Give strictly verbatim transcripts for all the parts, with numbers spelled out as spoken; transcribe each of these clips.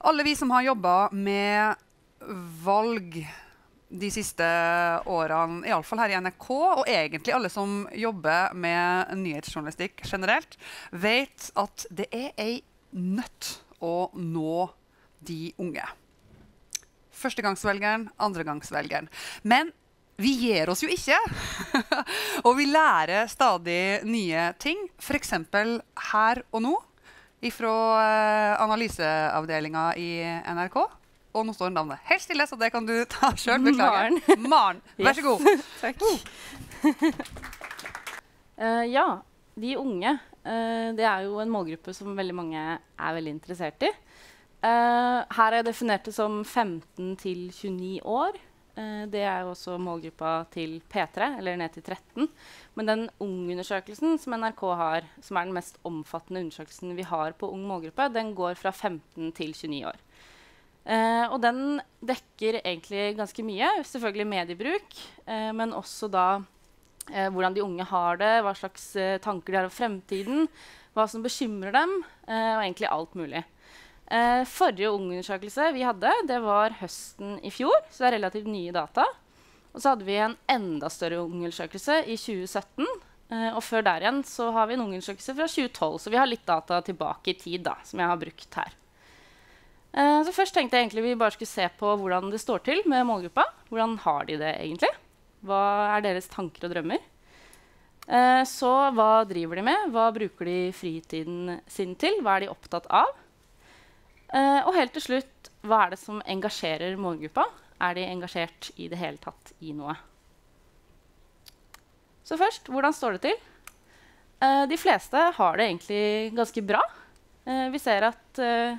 Alle vi som har jobbet med valg de siste årene, i alle fall her i N R K, og egentlig alle som jobber med nyhetsjournalistikk generelt, vet at det er ei nødt å nå de unge. Førstegangsvelgeren, andregangsvelgeren. Men vi gir oss jo ikke, og vi lærer stadig nye ting, for eksempel her og nå, fra analyseavdelingen i N R K. Og nå står navnet helt stille, så det kan du ta selv. Beklager. Maren. Maren, vær så god. Takk. uh, ja, de unge, uh, det er jo en målgruppe som veldig mange er veldig interessert i. Uh, her er jeg definert det som femten til tjueni år. Uh, det er jo også målgruppa til P tre, eller ned til tretten. Men den ungundersøkelsen som N R K har, som er den mest omfattende undersøkelsen vi har på ung målgruppe, den går fra femten til tjueni år. Uh, og den dekker egentlig ganske mye, selvfølgelig mediebruk, uh, men også da uh, hvordan de unge har det, hva slags uh, tanker de har om fremtiden, hva som bekymrer dem, uh, og egentlig alt mulig. Uh, forrige ungundersøkelse vi hadde, det var høsten i fjor, så det er relativt nye data. Og så hadde vi en enda større ungundersøkelse i tjue sytten, uh, og før der igjen så har vi en ungundersøkelse fra tjue tolv, så vi har litt data tilbake i tid da, som jeg har brukt her. Uh, så først tenkte jeg egentlig vi bare skulle se på hvordan det står til med målgruppa. Hvordan har de det egentlig? Hva er deres tanker og drømmer? Uh, så hva driver de med? Hva bruker de fritiden sin til? Hva er de opptatt av? Uh, og helt til slutt, hva er det som engasjerer målgruppa? Er de engasjert i det hele tatt i noe? Så først, hvordan står det til? Uh, de fleste har det egentlig ganske bra. Uh, vi ser at uh,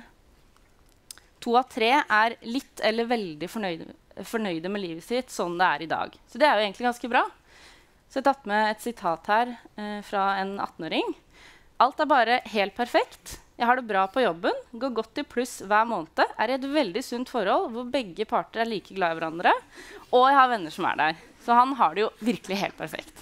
to av tre er litt eller veldig fornøyde, fornøyde med livet sitt sånn det er i dag. Så det er jo egentlig ganske bra. Så jeg har tatt med et sitat her uh, fra en attenåring. Alt er bare helt perfekt. Jeg har det bra på jobben, går godt i pluss hver måned, er i et veldig sunt forhold hvor begge parter er like glad i hverandre, og jeg har venner som er der. Så han har det jo virkelig helt perfekt.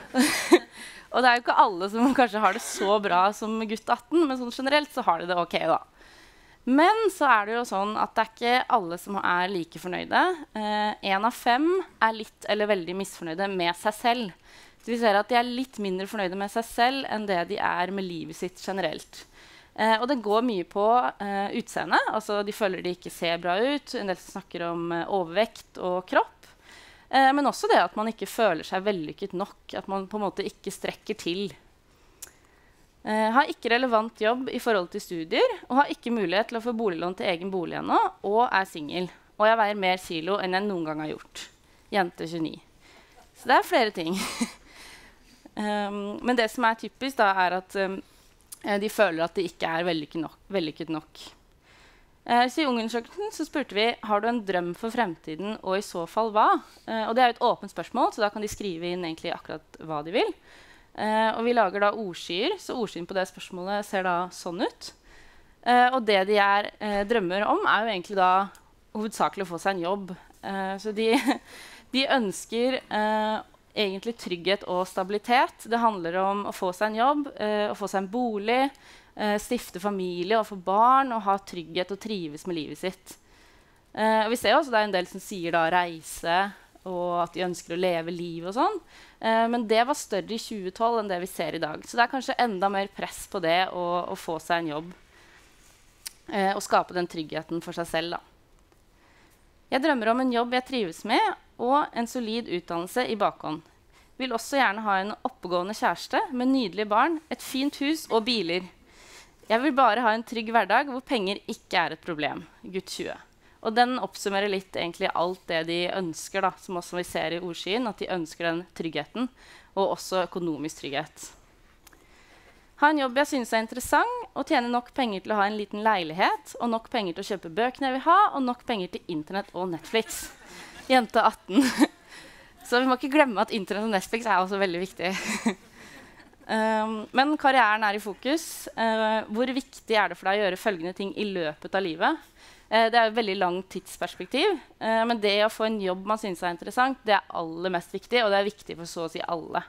Og det er jo ikke alle som kanskje har det så bra som gutt atten, men sånn generelt så har de det ok da. Men så er det jo sånn at det er ikke alle som er like fornøyde. Eh, en av fem er litt eller veldig misfornøyde med seg selv. Så vi ser at de er litt mindre fornøyde med seg selv enn det de er med livet sitt generelt. Eh, og det går mye på eh, utseende, altså de føler de ikke ser bra ut, en del snakker om eh, overvekt og kropp, eh, men også det at man ikke føler seg vellykket nok, at man på en måte ikke strekker til. Eh, har ikke relevant jobb i forhold til studier, og har ikke mulighet til å få boliglån til egen bolig ennå, og er single. Og jeg veier mer kilo enn jeg noen gang har gjort. Jente tjueni. Så det er flere ting. um, men det som er typisk da, er at um, de føler at de ikke er vellykket nok. Vellykket nok. Eh, så I ungundersøkelsen så spurte vi har du en drøm for fremtiden, og i så fall hva? Eh, og det er jo et åpent spørsmål, så da kan de skrive inn egentlig akkurat hva de vil. Eh, og vi lager da ordskyer, så ordskyen på det spørsmålet ser da sånn ut. Eh, og det de er, eh, drømmer om er jo egentlig da hovedsakelig å få seg en jobb. Eh, så de, de ønsker eh, egentlig trygghet og stabilitet. Det handler om å få seg en jobb, eh, å få seg en bolig, eh, stifte familie og få barn, og ha trygghet og trives med livet sitt. Eh, og vi ser også det er en del som sier da reise, og at de ønsker å leve liv og sånn. Eh, men det var større i tjue tolv enn det vi ser i dag. Så det er kanskje enda mer press på det å, å få seg en jobb. Eh, og skape den tryggheten for seg selv da. Jeg drømmer om en jobb jeg trives med, og en solid utdannelse i bakhånd. Vil også gjerne ha en oppegående kjæreste med nydelige barn, et fint hus og biler. Jeg vil bare ha en trygg hverdag hvor penger ikke er et problem. Gutt tjue. Og den oppsummerer litt egentlig alt det de ønsker, da, som også vi ser i ordskyen, at de ønsker den tryggheten, og også økonomisk trygghet. Ha en jobb jeg synes er interessant, og tjene nok penger til å ha en liten leilighet, og nok penger til å kjøpe bøkene jeg vil ha, og nok penger til internett og Netflix. Jente atten. Så vi må ikke glemme at internett og Netflix er også veldig viktig. um, men karrieren er i fokus. Uh, hvor viktig er det for deg å gjøre følgende ting i løpet av livet? Uh, det er et veldig langt tidsperspektiv, uh, men det å få en jobb man synes er interessant, det er aller mest viktig, og det er viktig for så å si alle.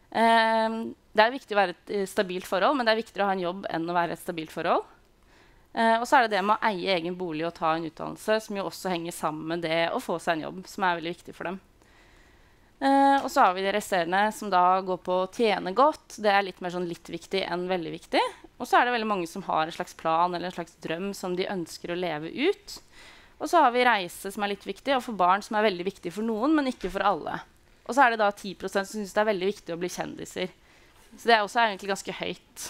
Um, det er viktig å være et uh, stabilt forhold, men det er viktigere å ha en jobb enn å være et stabilt forhold. Eh, og så er det det med å eie egen bolig og ta en utdannelse, som jo også henger sammen med det å få seg en jobb, som er veldig viktig for dem. Eh, og så har vi de resterende som da går på å tjene godt. Det er litt mer sånn litt viktig enn veldig viktig. Og så er det veldig mange som har en slags plan eller en slags drøm som de ønsker å leve ut. Og så har vi reise som er litt viktig, og for barn som er veldig viktig for noen, men ikke for alle. Og så er det da ti prosent som synes det er veldig viktig å bli kjendiser. Så det er også egentlig ganske høyt.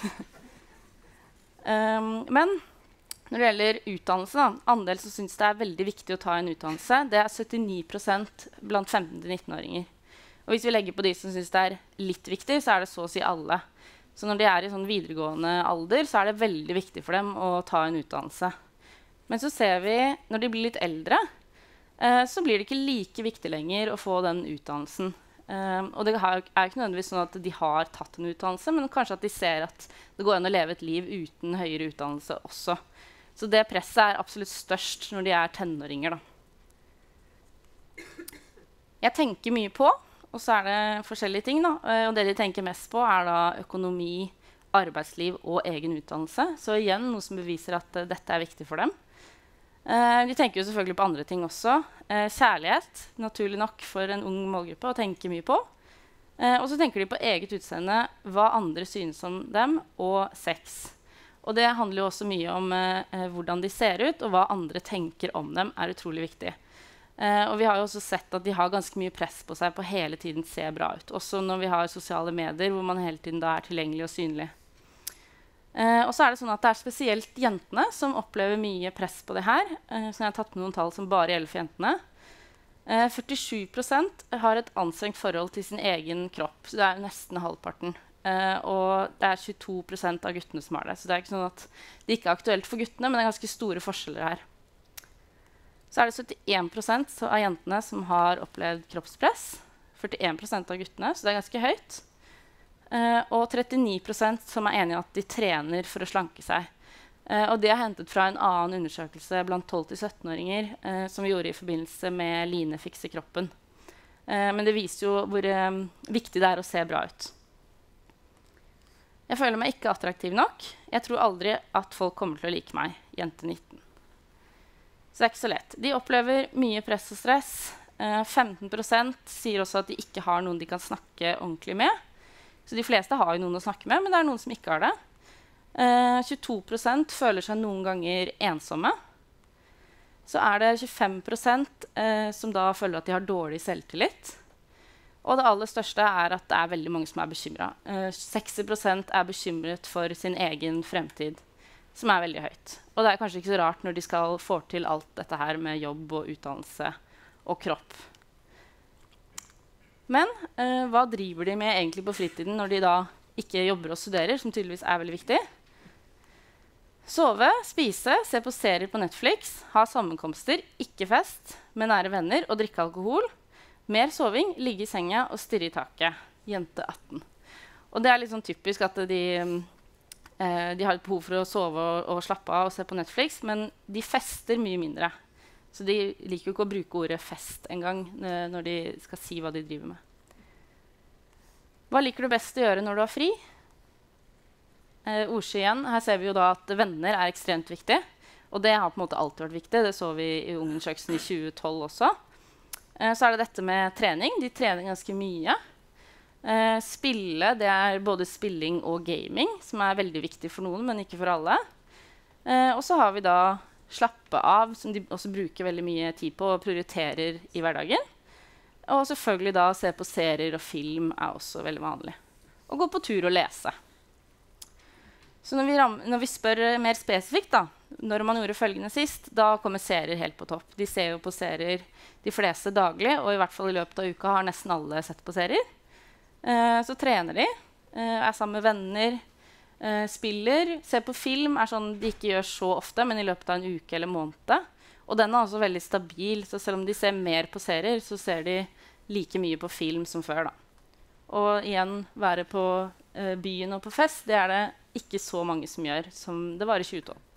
um, men når det gjelder utdannelse, da, andel som synes det er veldig viktig å ta en utdannelse, det er syttini prosent blant femten til nitten-åringer. Og hvis vi legger på de som synes det er litt viktig, så er det så å si alle. Så når de er i sånn videregående alder, så er det veldig viktig for dem å ta en utdannelse. Men så ser vi, når de blir litt eldre, eh, så blir det ikke like viktig lenger å få den utdannelsen. Um, og det er ikke nødvendigvis sånn at de har tatt en utdannelse, men kanskje at de ser at det går an å leve et liv uten høyere utdannelse også. Så det presset er absolutt størst når de er tenåringer, da. Jeg tenker mye på, og så er det forskjellige ting, da. Og det de tenker mest på, er da økonomi, arbeidsliv og egen utdannelse. Så igjen noe som beviser at uh, dette er viktig for dem. Uh, de tenker jo selvfølgelig på andre ting også. Uh, kjærlighet, naturlig nok for en ung målgruppe å tenke mye på. Uh, og så tenker de på eget utseende, hva andre synes om dem, og sex. Og det handler jo også mye om uh, hvordan de ser ut, og hva andre tenker om dem er utrolig viktig. Uh, og vi har jo også sett at de har ganske mye press på seg på hele tiden se bra ut. Også når vi har sosiale medier, hvor man hele tiden da er tilgjengelig og synlig. Uh, og så er det sånn at det er spesielt jentene som opplever mye press på det her. Uh, så jeg har tatt med noen tall som bare gjelder for jentene. Uh, førtisju prosent har et anstrengt forhold til sin egen kropp. Så det er jo nesten halvparten. Uh, og det er tjueto prosent av guttene som har det. Så det er ikke sånn at det ikke er aktuelt for guttene, men det er ganske store forskjeller her. Så er det syttien prosent av jentene som har opplevd kroppspress. førtien prosent av guttene, så det er ganske høyt. Uh, og trettini prosent som er enige i at de trener for å slanke seg. Uh, og det er hentet fra en annen undersøkelse blant tolv til sytten-åringer uh, som vi gjorde i forbindelse med Line fikser kroppen. Uh, men det viser jo hvor uh, viktig det er å se bra ut. Jeg føler meg ikke attraktiv nok. Jeg tror aldri at folk kommer til å like meg, jente nitten. Så det er ikke så lett. De opplever mye press og stress. Uh, femten prosent sier også at de ikke har noen de kan snakke ordentlig med. Så de fleste har jo noen å snakke med, men det er noen som ikke har det. Uh, tjueto prosent føler seg noen ganger ensomme. Så er det tjuefem prosent uh, som da føler at de har dårlig selvtillit. Og det aller største er at det er veldig mange som er bekymret. Uh, seksti prosent er bekymret for sin egen fremtid, som er veldig høyt. Og det er kanskje ikke så rart når de skal få til alt dette her med jobb og utdannelse og kropp. Men uh, hva driver de med egentlig på fritiden når de da ikke jobber og studerer, som tydeligvis er veldig viktig? Sove, spise, se på serier på Netflix, ha sammenkomster, ikke fest, med nære venner og drikke alkohol. Mer soving, ligge i senga og stirre i taket. Jente atten. Og det er litt sånn typisk at de, eh, de har et behov for å sove og, og slappe av og se på Netflix, men de fester mye mindre. Så de liker jo ikke å bruke ordet fest engang eh, når de skal si hva de driver med. Hva liker du best å gjøre når du har fri? Eh, Ordsky igjen. Her ser vi jo da at venner er ekstremt viktig. Og det har på en måte alltid vært viktig. Det så vi i Ungdomsøkelsen i tjue tolv også. Eh, så er det dette med trening. De trener ganske mye. Eh, spille, det er både spilling og gaming, som er veldig viktig for noen, men ikke for alle. Eh, og så har vi da slappe av, som de også bruker veldig mye tid på og prioriterer i hverdagen. Og selvfølgelig da se på serier og film er også veldig vanlig. Og gå på tur og lese. Så når vi, ram når vi spør mer spesifikt da, når man gjorde følgende sist, da kommer serier helt på topp. De ser jo på serier de fleste daglig, og i hvert fall i løpet av uka har nesten alle sett på serier. Eh, så trener de, eh, er sammen med venner, eh, spiller, ser på film, er sånn de ikke gjør så ofte, men i løpet av en uke eller måned. Og den er også veldig stabil, så selv om de ser mer på serier, så ser de like mye på film som før da. Og igjen, være på eh, byen og på fest, det er det ikke så mange som gjør, som det var i tjue tolv.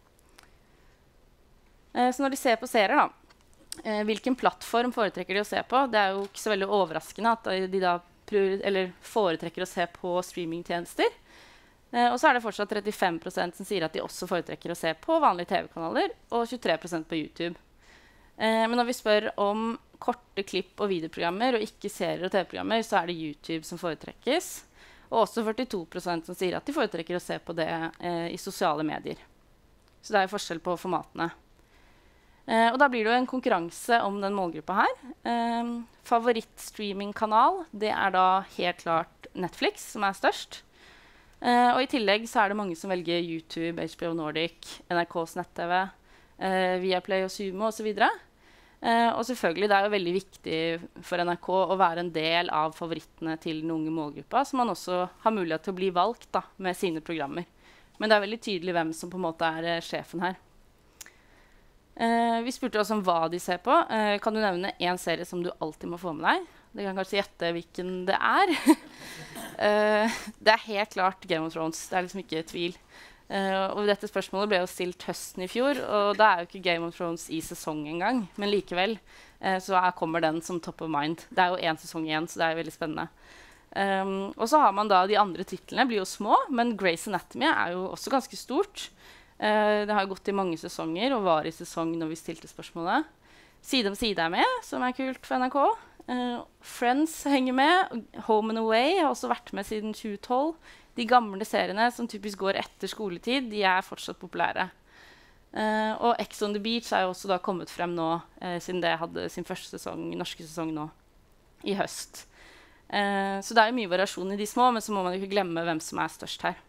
Eh, så når de ser på serier da, eh, hvilken plattform foretrekker de å se på? Det er jo ikke så veldig overraskende at de da eller foretrekker å se på streamingtjenester. Eh, og så er det fortsatt trettifem prosent som sier at de også foretrekker å se på vanlige T V-kanaler, og tjuetre prosent på YouTube. Eh, men når vi spør om korte klipp og videoprogrammer, og ikke serier og T V-programmer, så er det YouTube som foretrekkes. Og også førtito prosent som sier at de foretrekker å se på det eh, i sosiale medier. Så det er forskjell på formatene. Eh, og da blir det jo en konkurranse om den målgruppa her. Eh, Favorittstreamingkanal, det er da helt klart Netflix, som er størst. Uh, og i tillegg så er det mange som velger YouTube, H B O Nordic, N R K's nett-T V, uh, Viaplay og Sumo osv. Uh, og selvfølgelig det er jo veldig viktig for N R K å være en del av favorittene til den unge målgruppa, så man også har mulighet til å bli valgt da, med sine programmer. Men det er veldig tydelig hvem som på en måte er uh, sjefen her. Uh, vi spurte også om hva de ser på. Uh, kan du nevne en serie som du alltid må få med deg? Det kan kanskje gjette hvilken det er. uh, det er helt klart Game of Thrones. Det er liksom ikke tvil. Uh, og dette spørsmålet ble jo stilt høsten i fjor, og da er jo ikke Game of Thrones i sesong engang. Men likevel uh, så er, kommer den som top of mind. Det er jo én sesong igjen, så det er veldig spennende. Um, og så har man da de andre titlene, blir jo små, men Grey's Anatomy er jo også ganske stort. Uh, det har jo gått i mange sesonger, og var i sesong når vi stilte spørsmålet. Side om side er med, som er kult for N R K. Uh, Friends henger med. Home and Away har også vært med siden tjue tolv. De gamle seriene som typisk går etter skoletid, de er fortsatt populære. Uh, og Ex on the Beach er jo også da kommet frem nå, uh, siden det hadde sin første sesong, norske sesong nå, i høst. Uh, så det er jo mye variasjon i de små, men så må man jo ikke glemme hvem som er størst her.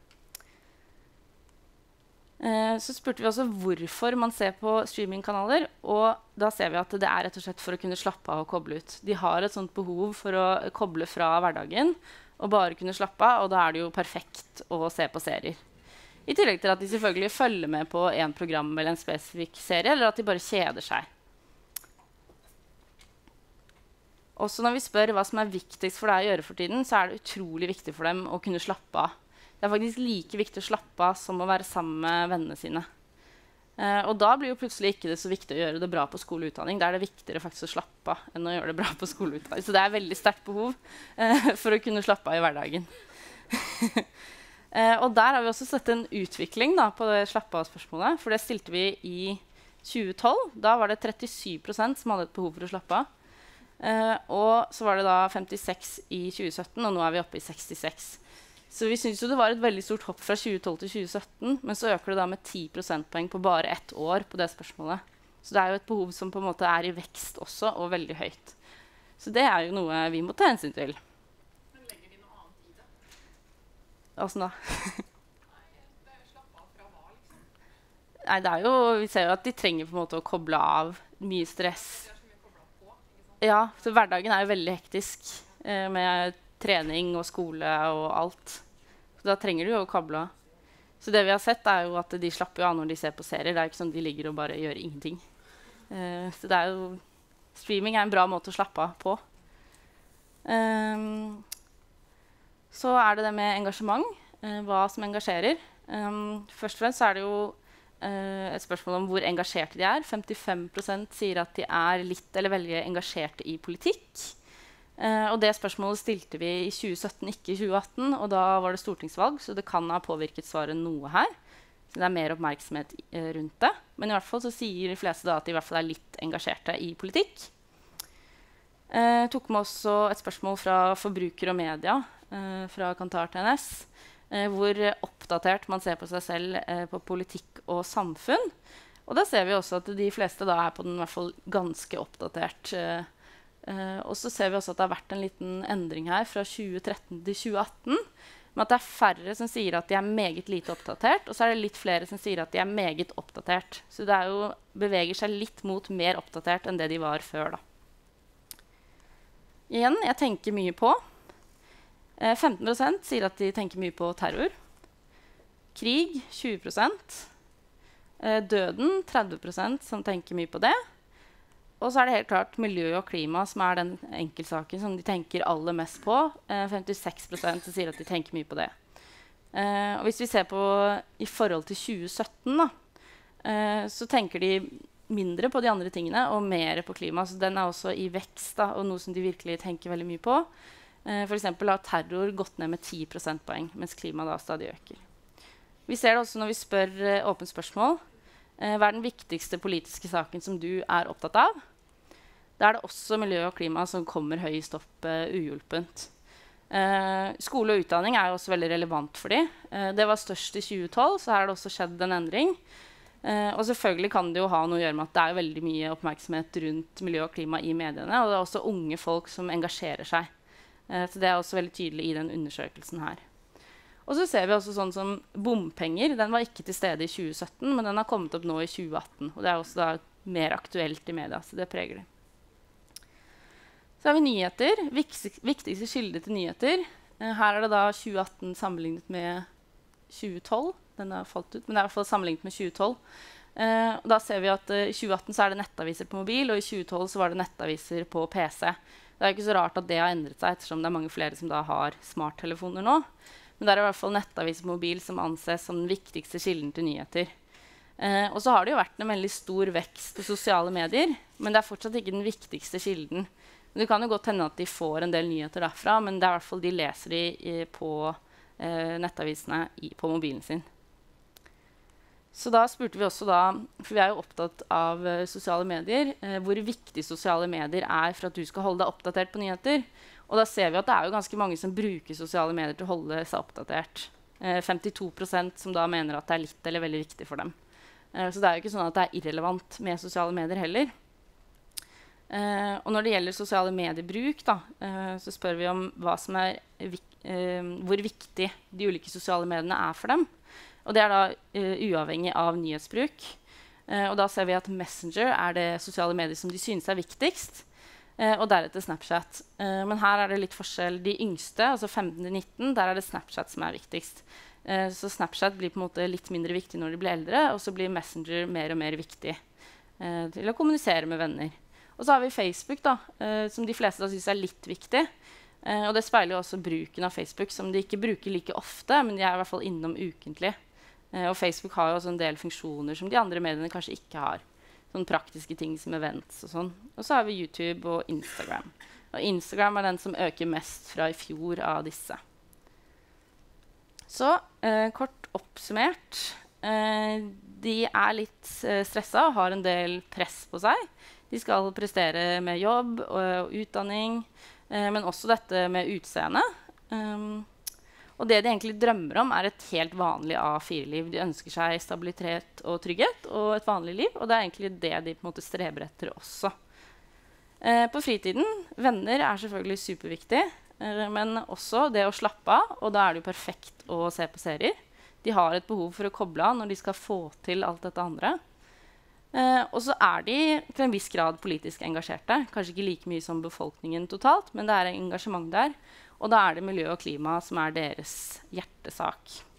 Uh, så spurte vi også hvorfor man ser på streamingkanaler, og da ser vi at det er rett og slett for å kunne slappe av og koble ut. De har et sånt behov for å koble fra hverdagen og bare kunne slappe av, og da er det jo perfekt å se på serier. I tillegg til at de selvfølgelig følger med på en program eller en spesifikk serie, eller at de bare kjeder seg. Også når vi spør hva som er viktigst for deg å gjøre for tiden, så er det utrolig viktig for dem å kunne slappe av. Det er faktisk like viktig å slappe av som å være sammen med vennene sine. Eh, og da blir jo plutselig ikke det så viktig å gjøre det bra på skole og utdanning. Da er det viktigere faktisk å slappe av enn å gjøre det bra på skole og utdanning. Så det er veldig sterkt behov eh, for å kunne slappe av i hverdagen. eh, og der har vi også sett en utvikling da, på det slappe av-spørsmålet. For det stilte vi i tjue tolv. Da var det trettisju prosent som hadde et behov for å slappe av. Eh, og så var det da femtiseks i tjue sytten, og nå er vi oppe i sekstiseks. Så vi synes jo det var et veldig stort hopp fra tjue tolv til tjue sytten, men så øker det da med ti prosentpoeng på bare ett år på det spørsmålet. Så det er jo et behov som på en måte er i vekst også, og veldig høyt. Så det er jo noe vi må ta hensyn til. Men legger de noe annet i det? Hvordan da? Nei, det er jo slappe av fra hva, liksom. Nei, det er jo, vi ser jo at de trenger på en måte å koble av mye stress. Det er så mye koblet på, ikke sant? Ja, så hverdagen er jo veldig hektisk eh, med trening og skole og alt. Så da trenger du jo å kable av. Så det vi har sett er jo at de slapper av når de ser på serier. Det er ikke sånn de ligger og bare gjør ingenting. Uh, så det er jo... Streaming er en bra måte å slappe av på. Um, så er det det med engasjement. Uh, hva som engasjerer. Um, først og fremst så er det jo uh, et spørsmål om hvor engasjerte de er. femtifem prosent sier at de er litt eller veldig engasjerte i politikk. Uh, og det spørsmålet stilte vi i tjue sytten, ikke i tjue atten, og da var det stortingsvalg, så det kan ha påvirket svaret noe her. Så det er mer oppmerksomhet uh, rundt det. Men i hvert fall så sier de fleste da at de i hvert fall er litt engasjerte i politikk. Uh, tok med også et spørsmål fra Forbruker og Media, uh, fra Kantar T N S, uh, hvor oppdatert man ser på seg selv uh, på politikk og samfunn. Og da ser vi også at de fleste da er på den i hvert fall ganske oppdatert. Uh, Uh, og så ser vi også at det har vært en liten endring her fra tjue tretten til tjue atten. Men at det er færre som sier at de er meget lite oppdatert, og så er det litt flere som sier at de er meget oppdatert. Så det er jo, beveger seg litt mot mer oppdatert enn det de var før. Da. Igjen, jeg tenker mye på. Uh, femten prosent sier at de tenker mye på terror. Krig, tjue prosent. Uh, døden, tretti prosent som tenker mye på det. Og så er det helt klart miljø og klima som er den enkeltsaken som de tenker aller mest på. Eh, femtiseks prosent sier at de tenker mye på det. Eh, og hvis vi ser på i forhold til tjue sytten, da, eh, så tenker de mindre på de andre tingene og mer på klima. Så den er også i vekst, da, og noe som de virkelig tenker veldig mye på. Eh, for eksempel har terror gått ned med ti prosentpoeng, mens klima da stadig øker. Vi ser det også når vi spør uh, åpent spørsmål. Uh, hva er den viktigste politiske saken som du er opptatt av? Da er det også miljø og klima som kommer høyest opp uh, uhjulpent. Uh, skole og utdanning er jo også veldig relevant for dem. Uh, det var størst i tjue tolv, så her har det også skjedd en endring. Uh, og selvfølgelig kan det jo ha noe å gjøre med at det er veldig mye oppmerksomhet rundt miljø og klima i mediene, og det er også unge folk som engasjerer seg. Uh, så det er også veldig tydelig i den undersøkelsen her. Og så ser vi også sånn som bompenger. Den var ikke til stede i tjue sytten, men den har kommet opp nå i tjue atten. Og det er også da mer aktuelt i media, så det preger det. Så har vi nyheter. Viktigste, viktigste kilde til nyheter. Eh, her er det da tjue atten sammenlignet med tjue tolv. Den har falt ut, men det er i hvert fall sammenlignet med tjue tolv. Eh, og da ser vi at eh, i tjue atten så er det nettaviser på mobil, og i tjue tolv så var det nettaviser på P C. Det er ikke så rart at det har endret seg, ettersom det er mange flere som da har smarttelefoner nå. Men det er i hvert fall nettaviser på mobil som anses som den viktigste kilden til nyheter. Eh, og så har det jo vært en veldig stor vekst på sosiale medier, men det er fortsatt ikke den viktigste kilden. Det kan jo godt hende at de får en del nyheter derfra, men det er i hvert fall de leser de i, på eh, nettavisene i, på mobilen sin. Så da spurte vi også da, for vi er jo opptatt av uh, sosiale medier, uh, hvor viktig sosiale medier er for at du skal holde deg oppdatert på nyheter. Og da ser vi at det er jo ganske mange som bruker sosiale medier til å holde seg oppdatert. Uh, femtito prosent som da mener at det er litt eller veldig viktig for dem. Uh, så det er jo ikke sånn at det er irrelevant med sosiale medier heller. Uh, og når det gjelder sosiale mediebruk, da, uh, så spør vi om hva som er vik uh, hvor viktig de ulike sosiale mediene er for dem. Og det er da uh, uavhengig av nyhetsbruk. Uh, og da ser vi at Messenger er det sosiale medier som de synes er viktigst. Uh, og deretter Snapchat. Uh, men her er det litt forskjell. De yngste, altså femten til nitten, der er det Snapchat som er viktigst. Uh, så Snapchat blir på en måte litt mindre viktig når de blir eldre, og så blir Messenger mer og mer viktig uh, til å kommunisere med venner. Og så har vi Facebook, da, uh, som de fleste da synes er litt viktig. Uh, og det speiler jo også bruken av Facebook, som de ikke bruker like ofte, men de er i hvert fall innom ukentlig. Uh, og Facebook har jo også en del funksjoner som de andre mediene kanskje ikke har. Sånne praktiske ting som events og sånn. Og så har vi YouTube og Instagram. Og Instagram er den som øker mest fra i fjor av disse. Så uh, kort oppsummert. Uh, de er litt uh, stressa og har en del press på seg. De skal prestere med jobb og, og utdanning, uh, men også dette med utseende. Um, Og det de egentlig drømmer om, er et helt vanlig A fire-liv. De ønsker seg stabilitet og trygghet og et vanlig liv. Og det er egentlig det de på en måte streber etter også. Eh, på fritiden, venner er selvfølgelig superviktig. Eh, men også det å slappe av. Og da er det jo perfekt å se på serier. De har et behov for å koble av når de skal få til alt dette andre. Eh, og så er de til en viss grad politisk engasjerte. Kanskje ikke like mye som befolkningen totalt, men det er engasjement der. Og da er det miljø og klima som er deres hjertesak.